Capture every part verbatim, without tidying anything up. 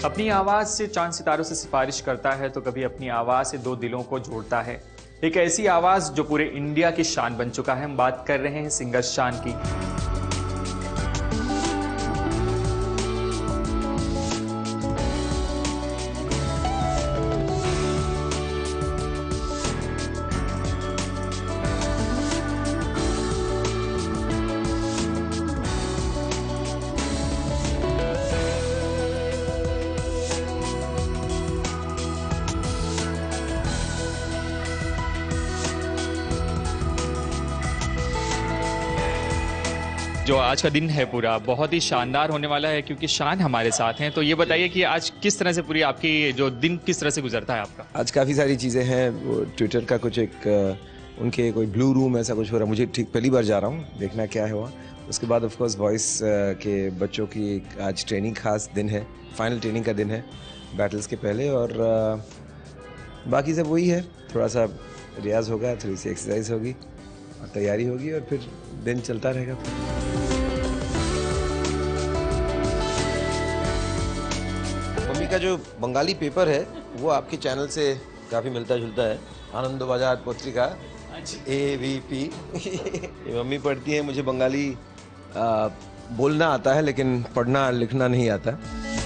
अपनी आवाज से चांद सितारों से सिफारिश करता है तो कभी अपनी आवाज से दो दिलों को जोड़ता है। एक ऐसी आवाज जो पूरे इंडिया की शान बन चुका है। हम बात कर रहे हैं सिंगर शान की। जो आज का दिन है पूरा बहुत ही शानदार होने वाला है क्योंकि शान हमारे साथ हैं। तो ये बताइए कि आज किस तरह से पूरी आपकी जो दिन किस तरह से गुजरता है आपका? आज काफ़ी सारी चीज़ें हैं। वो ट्विटर का कुछ एक उनके कोई ब्लू रूम ऐसा कुछ हो रहा है। मुझे ठीक पहली बार जा रहा हूँ, देखना क्या है हुआ। उसके बाद ऑफ कोर्स वॉइस के बच्चों की एक आज ट्रेनिंग खास दिन है, फाइनल ट्रेनिंग का दिन है बैटल्स के पहले। और बाकी सब वही है, थोड़ा सा रियाज होगा, थोड़ी सी एक्सरसाइज होगी और तैयारी होगी और फिर दिन चलता रहेगा। मम्मी का जो बंगाली पेपर है वो आपके चैनल से काफ़ी मिलता जुलता है। Anand Bazar Patrika A V P ये मम्मी पढ़ती है। मुझे बंगाली आ, बोलना आता है लेकिन पढ़ना लिखना नहीं आता।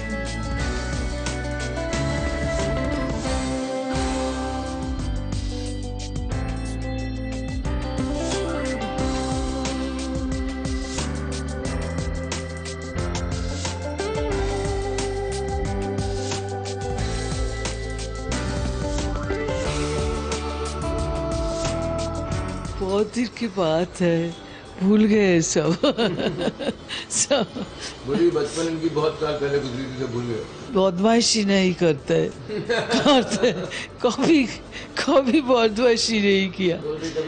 बहुत दिन की बात है, भूल गए सब सब बोली बचपन इनकी बहुत साल पहले गुजरी थी तो भूल गए। बदमाशी नहीं करते करते कभी कभी बदमाशी नहीं किया।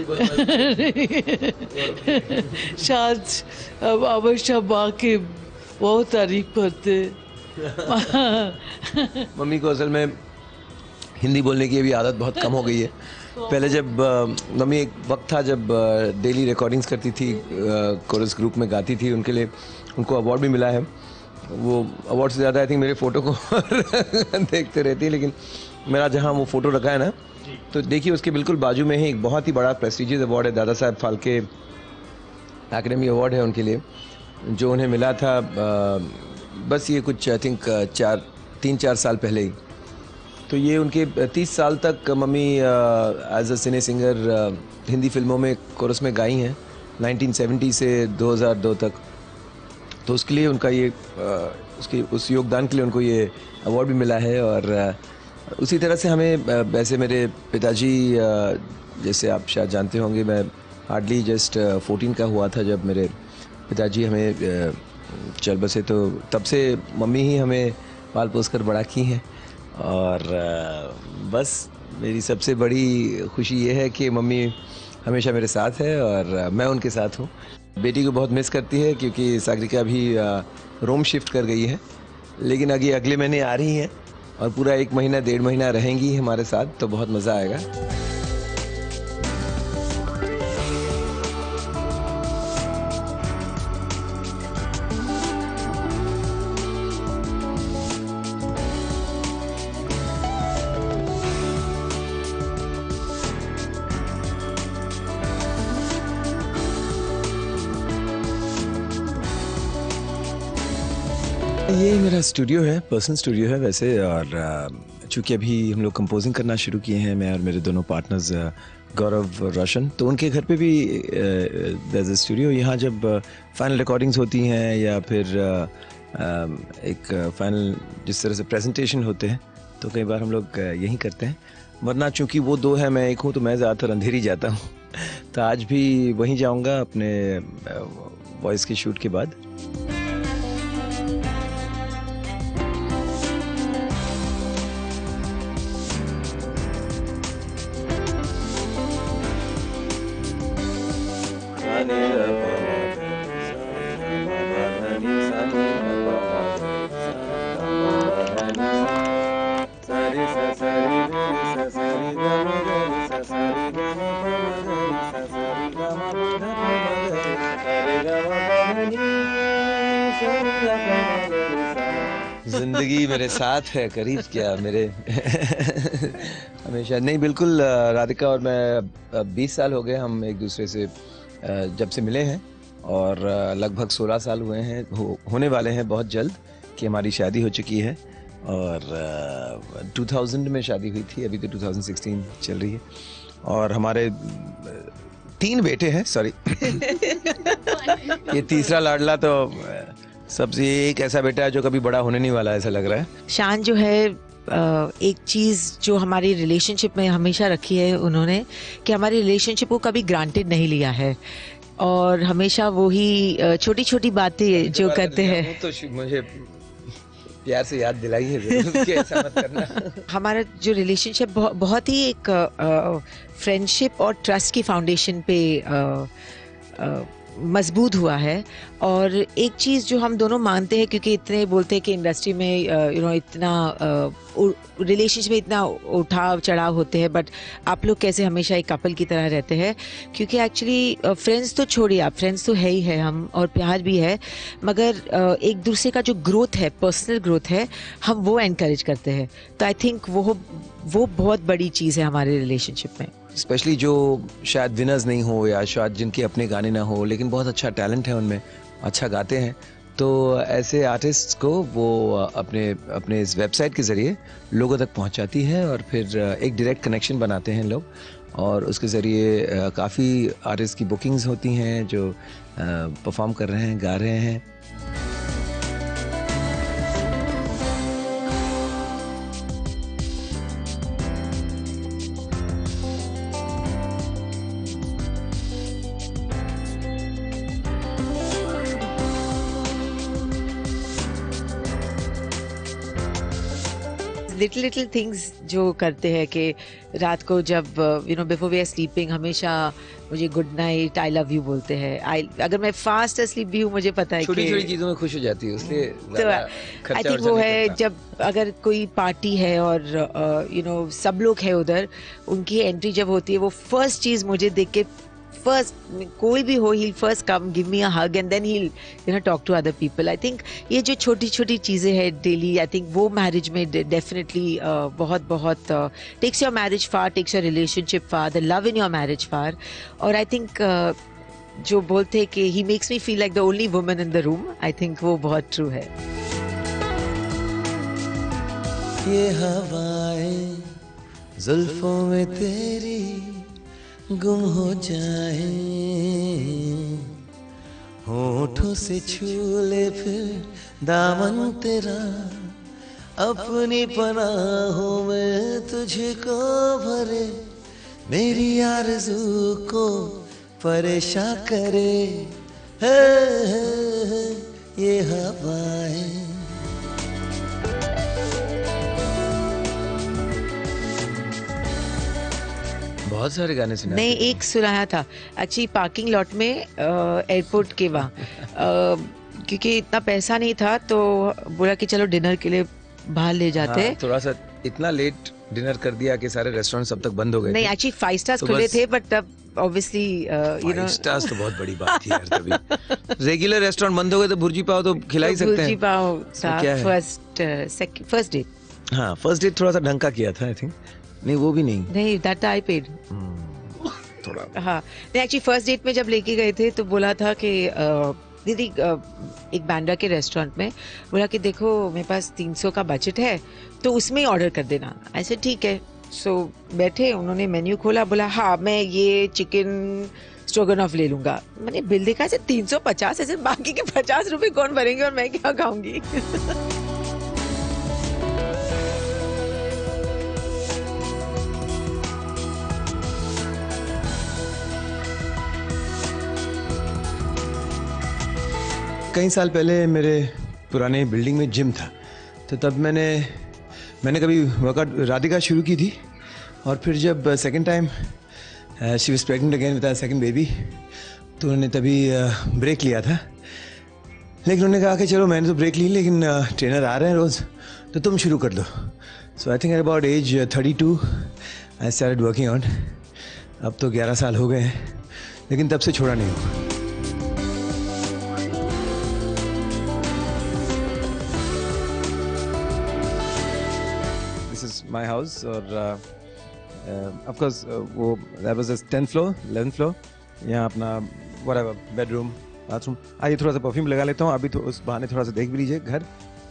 शायद अब हमेशा माँ के बहुत तारीफ करते। मम्मी को असल में हिंदी बोलने की अभी आदत बहुत कम हो गई है। पहले जब मम्मी एक वक्त था जब डेली रिकॉर्डिंग्स करती थी, कोरस ग्रुप में गाती थी, उनके लिए उनको अवार्ड भी मिला है। वो अवार्ड से ज़्यादा आई थिंक मेरे फ़ोटो को देखते रहती है। लेकिन मेरा जहाँ वो फ़ोटो रखा है ना, तो देखिए उसके बिल्कुल बाजू में ही एक बहुत ही बड़ा प्रेस्टिजियस अवार्ड है, दादा साहब फाल्के एकेडमी अवार्ड है उनके लिए, जो उन्हें मिला था बस ये कुछ आई थिंक चार तीन चार साल पहले ही। तो ये उनके तीस साल तक mummy as a cine singer Hindi फिल्मों में कोरस में गाई हैं, नाइनटीन सेवेंटी से दो हज़ार दो तक। तो उसके लिए उनका ये uh, उसके उस योगदान के लिए उनको ये अवार्ड भी मिला है। और uh, उसी तरह से हमें uh, वैसे मेरे पिताजी uh, जैसे आप शायद जानते होंगे, मैं हार्डली जस्ट फोर्टीन का हुआ था जब मेरे पिताजी हमें uh, चल बसे। तो तब से मम्मी ही हमें पाल पोस कर बड़ा की हैं। और बस मेरी सबसे बड़ी खुशी ये है कि मम्मी हमेशा मेरे साथ है और मैं उनके साथ हूँ। बेटी को बहुत मिस करती है क्योंकि सागरिका भी रोम शिफ्ट कर गई है, लेकिन अभी अगले महीने आ रही हैं और पूरा एक महीना डेढ़ महीना रहेंगी हमारे साथ, तो बहुत मज़ा आएगा। ये मेरा स्टूडियो है, पर्सनल स्टूडियो है वैसे। और चूँकि अभी हम लोग कंपोजिंग करना शुरू किए हैं, मैं और मेरे दोनों पार्टनर्स गौरव रोशन, तो उनके घर पे भी देयर इज स्टूडियो। यहाँ जब फाइनल रिकॉर्डिंग्स होती हैं या फिर एक फाइनल जिस तरह से प्रेजेंटेशन होते हैं, तो कई बार हम लोग यहीं करते हैं। वरना चूँकि वो दो हैं, मैं एक हूँ, तो मैं ज़्यादातर अंधेरी जाता हूँ। तो आज भी वहीं जाऊँगा अपने वॉइस के शूट के बाद। जिंदगी मेरे साथ है, करीब क्या मेरे हमेशा। नहीं, बिल्कुल राधिका और मैं बीस साल हो गए हम एक दूसरे से जब से मिले हैं, और लगभग सोलह साल हुए हैं, हो, होने वाले हैं बहुत जल्द कि हमारी शादी हो चुकी है। और दो हज़ार में शादी हुई थी, अभी तो दो हज़ार सोलह चल रही है। और हमारे तीन बेटे हैं, सॉरी ये तीसरा लाडला तो सबसे एक ऐसा बेटा है जो कभी बड़ा होने नहीं वाला, ऐसा लग रहा है। शान जो है एक चीज़ जो हमारी रिलेशनशिप में हमेशा रखी है उन्होंने, कि हमारी रिलेशनशिप को कभी ग्रांटेड नहीं लिया है, और हमेशा वो ही छोटी छोटी बातें जो करते हैं। तो मुझे प्यार से याद दिलाई है कि ऐसा मत करना। हमारा जो रिलेशनशिप बहुत ही एक फ्रेंडशिप और ट्रस्ट की फाउंडेशन पे आ, आ, मजबूत हुआ है। और एक चीज़ जो हम दोनों मानते हैं, क्योंकि इतने बोलते हैं कि इंडस्ट्री में यू नो इतना रिलेशनशिप में इतना उठाव चढ़ाव होते हैं, बट आप लोग कैसे हमेशा एक कपल की तरह रहते हैं। क्योंकि एक्चुअली फ्रेंड्स तो छोड़िए, आप फ्रेंड्स तो है ही है हम, और प्यार भी है, मगर uh, एक दूसरे का जो ग्रोथ है, पर्सनल ग्रोथ है, हम वो एनकरेज करते हैं। तो आई थिंक वो वो बहुत बड़ी चीज़ है हमारे रिलेशनशिप में। स्पेशली जो शायद विनर्स नहीं हो, या शायद जिनके अपने गाने ना हो, लेकिन बहुत अच्छा टैलेंट है उनमें, अच्छा गाते हैं, तो ऐसे आर्टिस्ट को वो अपने अपने इस वेबसाइट के ज़रिए लोगों तक पहुंचाती है, और फिर एक डायरेक्ट कनेक्शन बनाते हैं लोग, और उसके ज़रिए काफ़ी आर्टिस्ट की बुकिंग्स होती हैं जो परफॉर्म कर रहे हैं, गा रहे हैं। लिटिल लिटिल थिंग्स जो करते हैं कि रात को जब you know before we are sleeping हमेशा मुझे good night, I love you बोलते हैं। आई अगर मैं फास्ट स्लीप भी हूँ, मुझे पता है छोटी छोटी चीज़ों में खुश हो जाती है, इसलिए तो आई थिंक वो है जब अगर कोई पार्टी है और यू नो सब लोग हैं उधर, उनकी एंट्री जब होती है, वो फर्स्ट चीज़ मुझे देख के फर्स्ट कोई भी हो, he'll first come give me a hug and then he'll you know talk to other people. I think ये जो छोटी छोटी चीज़ें हैं डेली, आई थिंक वो मैरिज में डेफिनेटली uh, बहुत बहुत takes your marriage far, takes your relationship far, the love in your marriage far. और आई थिंक uh, जो बोलते हैं कि he makes me feel like the only woman in the room, I think वो बहुत true है। ये हवाएं जुल्फों में तेरी गुम हो जाए, होठों से छू ले फिर दामन तेरा, अपनी पनाहों में तुझको भरे, मेरी आरज़ू को परेशान करे, है, है, है ये हवाएं। बहुत सारे गाने सुना नहीं, एक सुनाया था एक्चुअली पार्किंग लॉट में एयरपोर्ट के वहाँ, क्योंकि इतना पैसा नहीं था तो बोला कि चलो डिनर के लिए बाहर ले जाते हैं। हाँ, थोड़ा सा इतना लेट डिनर कर दिया कि सारे रेस्टोरेंट सब तक बंद हो गए। नहीं, एक्चुअली फाइव स्टार्स खुले थे, बट तब ऑब्वियसली यू नो स्टार्स तो बहुत बड़ी बात थी यार। तभी रेगुलर रेस्टोरेंट बंद हो गए तो भुर्जी पाव तो खिला ही सकते हैं। भुर्जी पाव था फर्स्ट फर्स्ट डेट। हाँ, फर्स्ट डेट थोड़ा सा ढंग का किया था आई थिंक। नहीं, वो भी नहीं नहीं, दैट आई पेड थोड़ा। हाँ, नहीं एक्चुअली फर्स्ट डेट में जब लेके गए थे तो बोला था कि दीदी एक बांद्रा के रेस्टोरेंट में बोला कि देखो मेरे पास तीन सौ का बजट है तो उसमें ही ऑर्डर कर देना। ऐसे ठीक है। सो बैठे, उन्होंने मेन्यू खोला, बोला हाँ मैं ये चिकन स्ट्रोगनॉफ ले लूंगा। मैंने बिल देखा, ऐसे तीन सौ पचास, ऐसे बाकी के पचास रुपए कौन भरेंगे और मैं क्या खाऊंगी। कई साल पहले मेरे पुराने बिल्डिंग में जिम था, तो तब मैंने मैंने कभी वर्कआउट राधिका शुरू की थी, और फिर जब second time she was pregnant again with second baby, तो उन्होंने तभी ब्रेक लिया था। लेकिन उन्होंने कहा कि चलो मैंने तो ब्रेक ली, लेकिन ट्रेनर आ रहे हैं रोज़, तो तुम शुरू कर दो। So I think at about age thirty two I started working on. अब तो ग्यारह साल हो गए हैं, लेकिन तब से छोड़ा नहीं हुआ। दिस इज माय हाउस और ऑफ कोर्स वो that was the tenth floor eleventh floor. यहाँ अपना व्हाटएवर बेडरूम बाथरूम. आइए थोड़ा सा परफ्यूम लगा लेता हूँ अभी, तो उस बहाने थोड़ा सा देख भी लीजिए घर.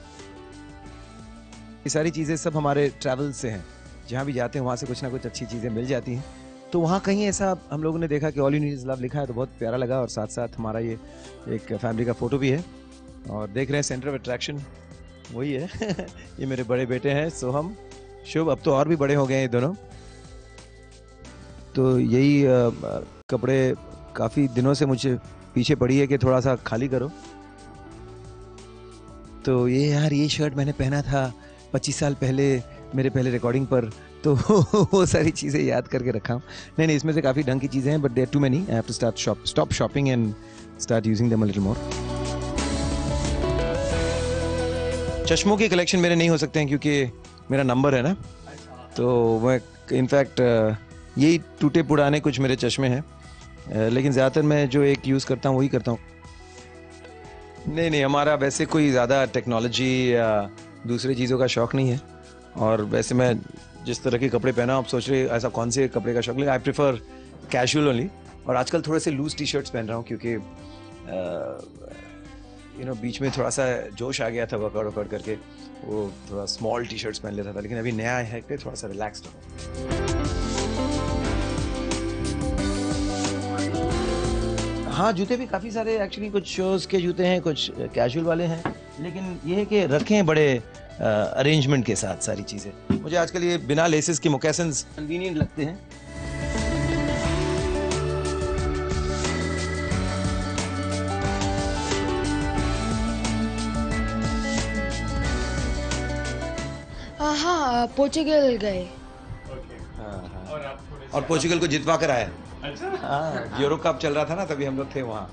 ये सारी चीज़ें सब हमारे ट्रैवल से हैं. जहाँ भी जाते हैं वहाँ से कुछ ना कुछ अच्छी चीज़ें मिल जाती हैं. तो वहाँ कहीं ऐसा हम लोगों ने देखा कि all you need is love लिखा है, तो बहुत प्यारा लगा. और साथ साथ हमारा ये एक फैमिली का फ़ोटो भी है. और देख रहे हैं सेंटर ऑफ अट्रैक्शन वही है. ये मेरे बड़े बेटे हैं सोहम शुभ. अब तो और भी बड़े हो गए हैं ये दोनों. तो यही आ, कपड़े काफ़ी दिनों से मुझे पीछे पड़ी है कि थोड़ा सा खाली करो. तो ये यार ये शर्ट मैंने पहना था पच्चीस साल पहले मेरे पहले रिकॉर्डिंग पर, तो वो सारी चीज़ें याद करके रखा हूँ. नहीं नहीं इसमें से काफ़ी ढंग की चीज़ें हैं, but there too many. I have to start shop stop shopping and start using them a little more. चश्मों की कलेक्शन मेरे नहीं हो सकते हैं क्योंकि मेरा नंबर है ना. तो मैं इनफैक्ट यही टूटे पुराने कुछ मेरे चश्मे हैं, लेकिन ज़्यादातर मैं जो एक यूज़ करता हूँ वही करता हूँ. नहीं नहीं हमारा वैसे कोई ज़्यादा टेक्नोलॉजी या दूसरी चीज़ों का शौक़ नहीं है. और वैसे मैं जिस तरह के कपड़े पहना, आप सोच रहे ऐसा कौन से कपड़े का शौक़, लेकिन आई प्रेफर कैजुअल ओनली. और आजकल थोड़े से लूज टी शर्ट्स पहन रहा हूँ क्योंकि यू नो बीच में थोड़ा सा जोश आ गया था वर्कआउट वर्कआउट करके, वो थोड़ा स्मॉल टी शर्ट्स पहन लेता था. लेकिन अभी नया है कि थोड़ा सा रिलैक्स्ड हो. हाँ जूते भी काफ़ी सारे एक्चुअली, कुछ शोज़ के जूते हैं, कुछ कैजुअल वाले हैं, लेकिन ये है कि रखे हैं बड़े अरेंजमेंट के साथ सारी चीज़ें. मुझे आजकल ये बिना लेसेस के मोकेसन्स कन्वीनियंट लगते हैं. हाँ पोर्चुगल गए. हाँ हाँ और पोर्चुगल को जितवा कर आए. अच्छा हाँ यूरो कप चल रहा था ना, तभी हम लोग थे वहाँ.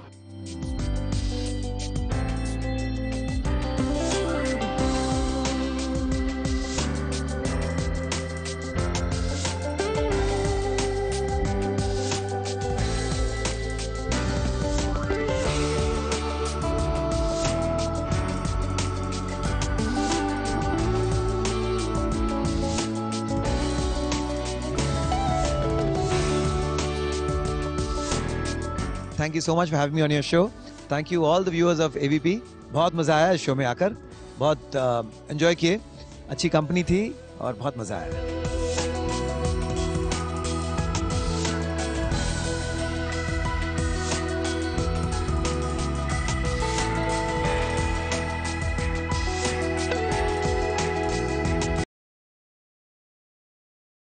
Thank you so much for having me on your show. Thank you all the viewers of A V P. बहुत मज़ा आया इस शो में आकर, बहुत एंजॉय किए, अच्छी कंपनी थी और बहुत मज़ा आया.